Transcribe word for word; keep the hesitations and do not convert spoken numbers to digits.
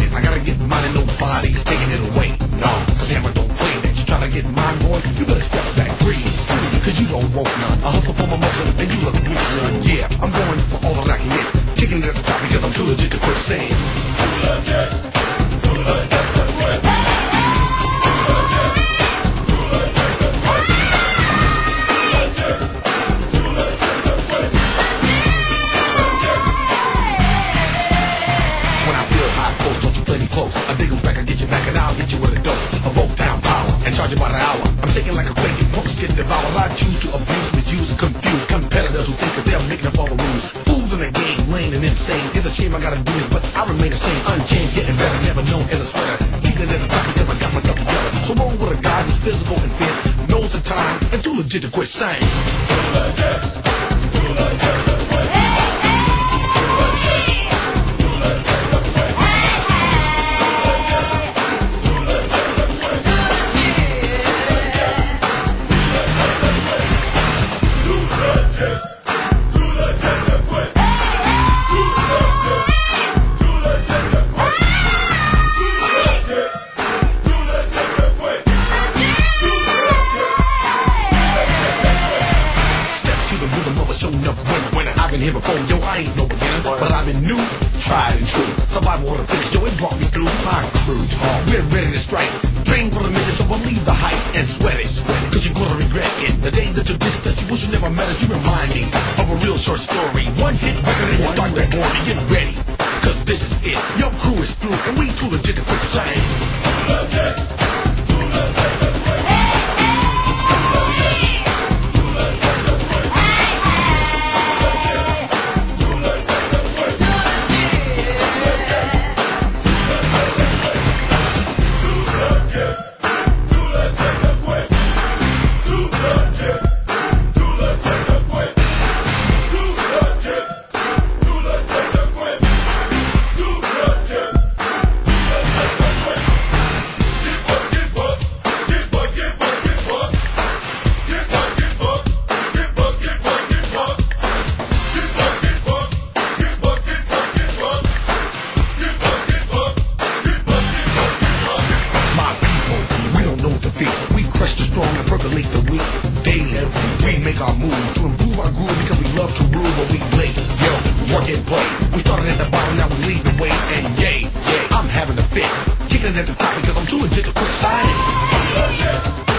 I gotta get mine and nobody's taking it away. No, cause hammer don't play that. You try to get mine, boy, you better step back, freeze. Cause you don't want none. I hustle for my muscle and you look weak, son. Yeah, I'm going for all that I can get. Kicking it at the top because I'm too legit to quit saying. Too legit, too legit to quit. Close. I dig 'em back, I get you back, and I'll get you with a dose of Oak Town power and charge you by the hour. I'm shaking like a quake, and punks get devoured. I choose to abuse, misuse, and confuse competitors who think that they're making up all the rules. Fools in the game, lame and insane. It's a shame I gotta do this, but I remain the same, unchained, getting better, never known as a sweater. Keeping it at the top because I got myself together. So roll with a guy who's physical and fit, knows the time, and too legit to quit saying. Too legit, too legit to quit. I've been here before, yo, I ain't no beginner, but I've been new, tried and true. Survival of the finish, yo, it brought me through. My crew talk, we're ready to strike. Train for the mission, so believe the hype and sweat it, sweat it, cause you're gonna regret it. The day that you dissed us, you wish you never met us, you remind me of a real short story. One hit record and you start that morning, get ready, cause this is it. Your crew is through, and we too legit to quit shame. Too legit, too legit to quit. Percolate the week daily. We make our moves to improve our groove because we love to rule, but we late. Yo, work and play. We started at the bottom, now we lead the way. And yay, yay, I'm having a fit. Kicking it at the top because I'm too legit to quit signing.